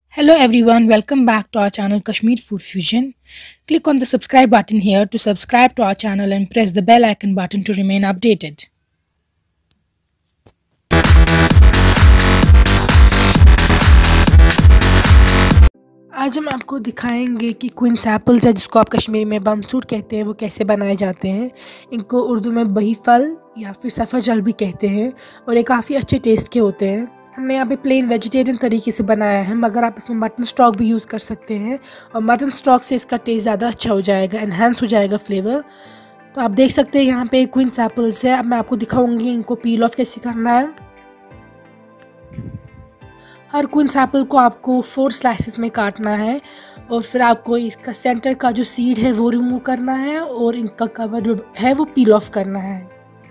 Hello everyone, welcome back to our channel Kashmir Food Fusion. Click on the subscribe button here to subscribe to our channel and press the bell icon button to remain updated. आज हम आपको दिखाएंगे कि queen's apples है जिसको आप कश्मीरी में बमसूट कहते हैं वो कैसे बनाए जाते हैं। इनको उर्दू में बही फल या फिर सफ़रजल भी कहते हैं और ये काफ़ी अच्छे टेस्ट के होते हैं। हमने यहाँ पे प्लेन वेजिटेरियन तरीके से बनाया है, मगर आप इसमें मटन स्टॉक भी यूज़ कर सकते हैं और मटन स्टॉक से इसका टेस्ट ज़्यादा अच्छा हो जाएगा, एनहांस हो जाएगा फ्लेवर। तो आप देख सकते हैं यहाँ पे क्वींस एप्पल्स है। अब मैं आपको दिखाऊंगी इनको पील ऑफ कैसे करना है। हर क्वींस एप्पल को आपको 4 स्लाइसेस में काटना है और फिर आपको इसका सेंटर का जो सीड है वो रिमूव करना है और इनका कवर जो है वो पील ऑफ करना है।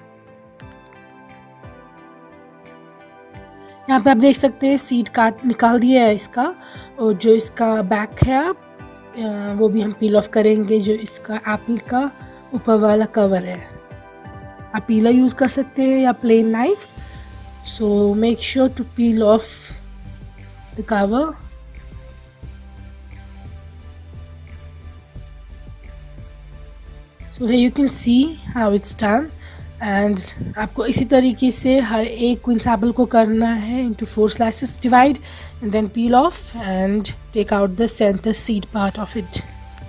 यहाँ पे आप देख सकते हैं सीड काट निकाल दिया है इसका, और जो इसका बैक है वो भी हम पील ऑफ करेंगे। जो इसका एप्पल का ऊपर वाला कवर है, आप पीलर यूज़ कर सकते हैं या plain knife. So make sure to peel off the cover. So here you can see how it's done, and आपको इसी तरीके से हर एक क्वींस एप्पल को करना है into 4 slices, divide and then peel off and take out the center seed part of it.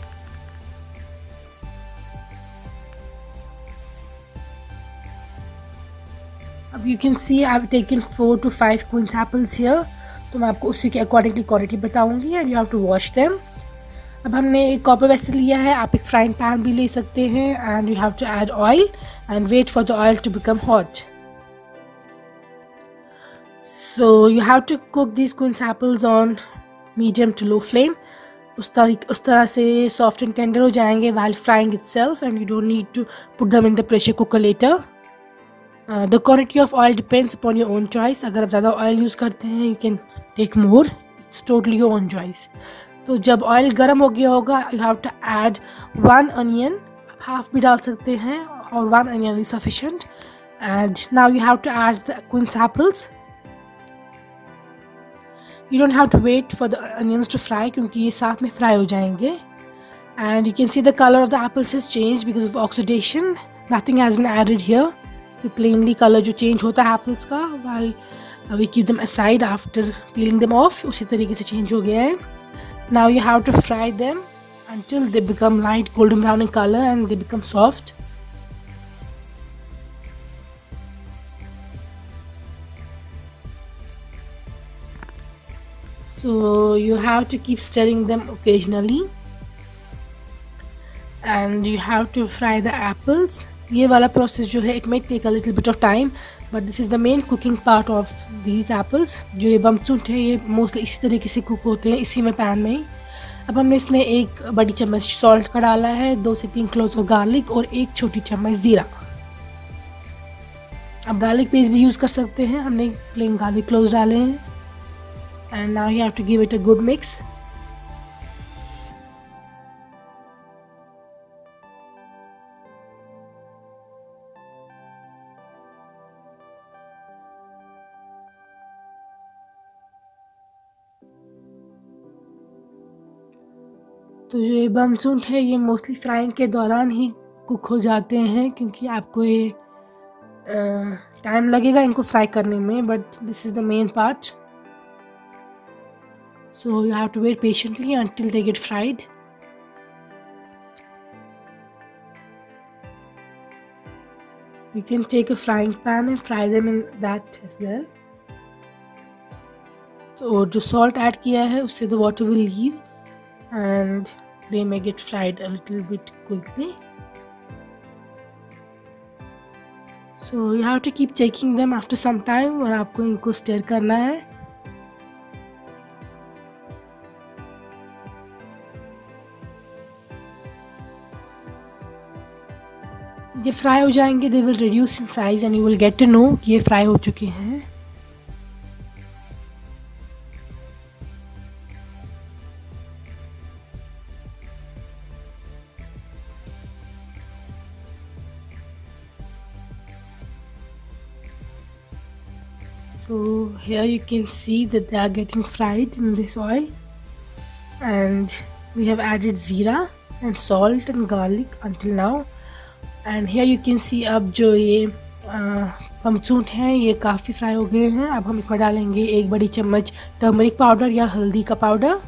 अब you can see I've taken 4 to 5 quince apples here. तो मैं आपको उसी के अकॉर्डिंगली क्वांटिटी बताऊंगी and you have to wash them. अब हमने एक कॉपर वेसल लिया है, आप एक फ्राइंग पैन भी ले सकते हैं and you have to add oil and wait for the oil to become hot. So you have to cook this quince apples on medium to low flame. उस तरह से सॉफ्ट एंड टेंडर हो जाएंगे while frying itself, and you don't need to put them in the pressure cooker later. The quantity of oil depends upon your own choice. अगर आप ज़्यादा oil use करते हैं you can take more. It's totally your own choice. तो जब oil गर्म हो गया होगा you have to add 1 onion. आप हाफ भी डाल सकते हैं और 1 onion is sufficient. And now you have to add the quince apples. You don't have to wait for the onions to fry क्योंकि ये साथ में फ्राई हो जाएंगे। And you can see the color of the apples has changed because of oxidation. Nothing has been added here. तो plainly colour जो change होता है एप्पल्स का while we keep them aside after peeling them off, उसी तरीके से change हो गया है। Now you have to fry them until they become light golden brown in color and they become soft. So you have to keep stirring them occasionally and you have to fry the apples. ये वाला process जो है it may take a little bit of time but this is the main cooking part of these apples. जो ये बमसूट है ये mostly इसी तरीके से कुक होते हैं, इसी में पैन में ही। अब हमने इसमें 1 बड़ी चम्मच सॉल्ट का डाला है, 2 से 3 क्लोव्स ऑफ गार्लिक और 1 छोटी चम्मच ज़ीरा। अब गार्लिक पेस्ट भी यूज़ कर सकते हैं, हमने प्लेन गार्लिक क्लोव्स डाले हैं। And now you have to give it a good mix. तो जो ये बमसूट है ये मोस्टली फ्राइंग के दौरान ही कुक हो जाते हैं क्योंकि आपको ये टाइम लगेगा इनको फ्राई करने में, but this is the main part. So you have to wait patiently until they get fried. You can take a frying pan and fry them in that as well. तो जो salt add किया है उससे the water will leave and they may get fried a little bit quickly. So you have to keep checking them after some time और आपको इनको stir करना है। ये फ्राई हो जाएंगे they will reduce in size and you will get to know कि ये फ्राई हो चुके हैं। So here you can see that they are getting fried in this oil, and we have added zira and salt and garlic until now. And here you can see अब जो ये पम्पसूट हैं ये काफ़ी फ्राई हो गए हैं. अब हम इसमें डालेंगे 1 बड़ी चम्मच टर्मरिक पाउडर या हल्दी का पाउडर,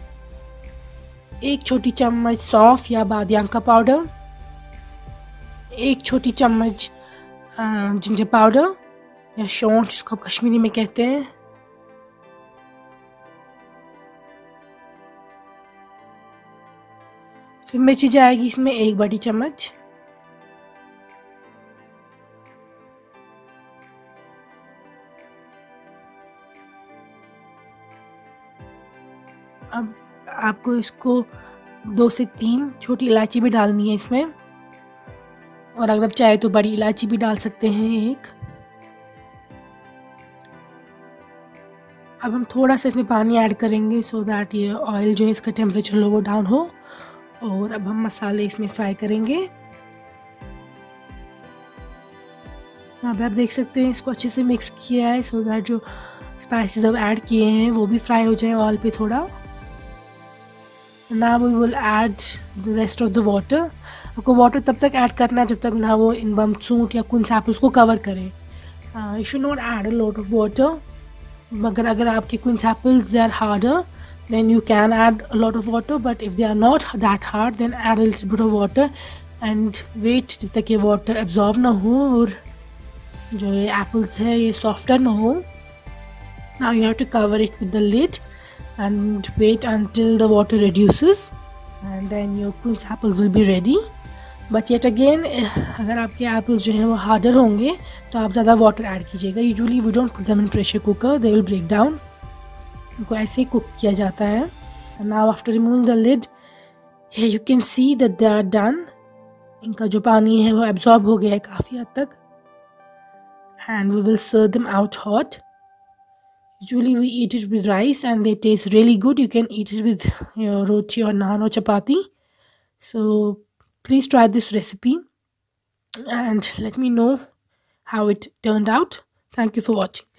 1 छोटी चम्मच सौंफ या बादियान का पाउडर, 1 छोटी चम्मच जिंजर पाउडर या शौंठ जिसको आप कश्मीरी में कहते हैं, फिर मिर्ची जाएगी इसमें 1 बड़ी चम्मच. अब आपको इसको 2 से 3 छोटी इलायची भी डालनी है इसमें, और अगर आप चाहे तो बड़ी इलायची भी डाल सकते हैं 1. अब हम थोड़ा सा इसमें पानी ऐड करेंगे सो दैट ये ऑयल जो है इसका टेम्परेचर लो डाउन हो. और अब हम मसाले इसमें फ्राई करेंगे. यहाँ पे आप देख सकते हैं इसको अच्छे से मिक्स किया है सो दैट जो स्पाइसेस अब ऐड किए हैं वो भी फ्राई हो जाए ऑयल पे थोड़ा. Now we will add the rest of the water. आपको वाटर तब तक ऐड करना है जब तक ना वो इन बम्पसूट या कुंस एप्पल्स को कवर करे. You should not add a lot of water. मगर अगर आपके quince apples they are harder then you can add a lot of water, but if they are not that hard then add a little bit of water and wait जब तक ये water absorb ना हो और जो ये apples है ये softer ना हो. Now you have to cover it with the lid and wait until the water reduces and then your quince apples will be ready. But yet again अगर आपके apples जो हैं वो harder होंगे तो आप ज़्यादा water add कीजिएगा. Usually we don't put them in pressure cooker, they will break down. इनको ऐसे ही कुक किया जाता है. Now after removing the lid here you can see that they are done. इनका जो पानी है वो एब्जॉर्ब हो गया है काफ़ी हद तक. And we will serve them out hot. Usually we eat it with rice and they taste really good. You can eat it with roti और नान और chapati. So please try this recipe and let me know how it turned out. Thank you for watching.